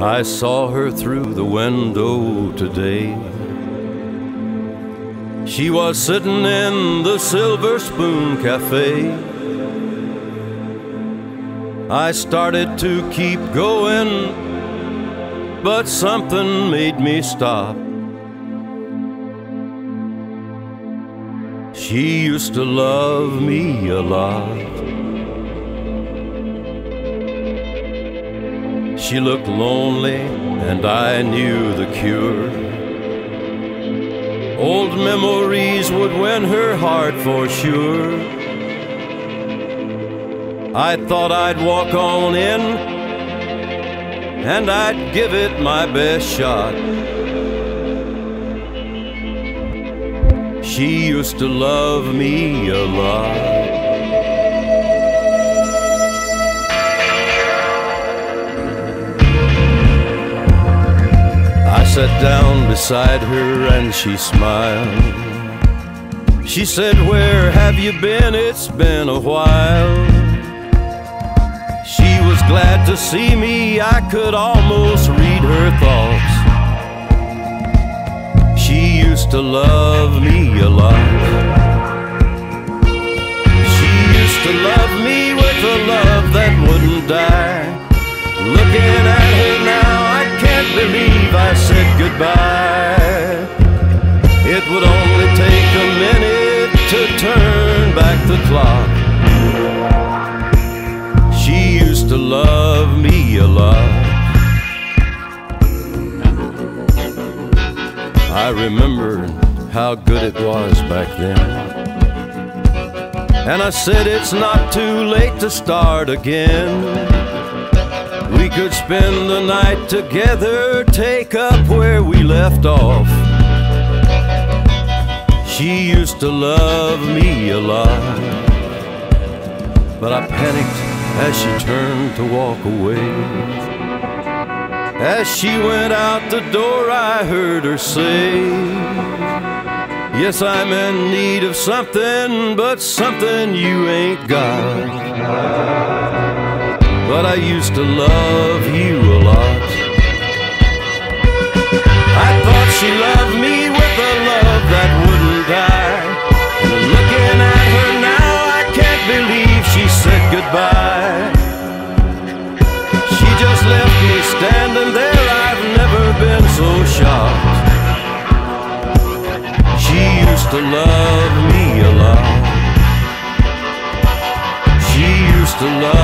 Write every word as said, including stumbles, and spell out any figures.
I saw her through the window today. She was sitting in the Silver Spoon Cafe. I started to keep going, but something made me stop. She used to love me a lot. She looked lonely, and I knew the cure. Old memories would win her heart for sure. I thought I'd walk on in, and I'd give it my best shot. She used to love me a lot. I sat down beside her and she smiled. She said, "Where have you been? It's been a while." She was glad to see me. I could almost read her thoughts. She used to love me a lot. She used to love me with a love that wouldn't die. Looking at her now, I can't believe I said goodbye. It would only take a minute to turn back the clock. She used to love me a lot. I remembered how good it was back then, and I said it's not too late to start again. We could spend the night together, take up where we left off. She used to love me a lot, but I panicked as she turned to walk away. As she went out the door, I heard her say, "Yes, I'm in need of something, but something you ain't got. But I used to love you a lot." I thought she loved me with a love that wouldn't die. And looking at her now, I can't believe she said goodbye. She just left me standing there. I've never been so shocked. She used to love me a lot. She used to love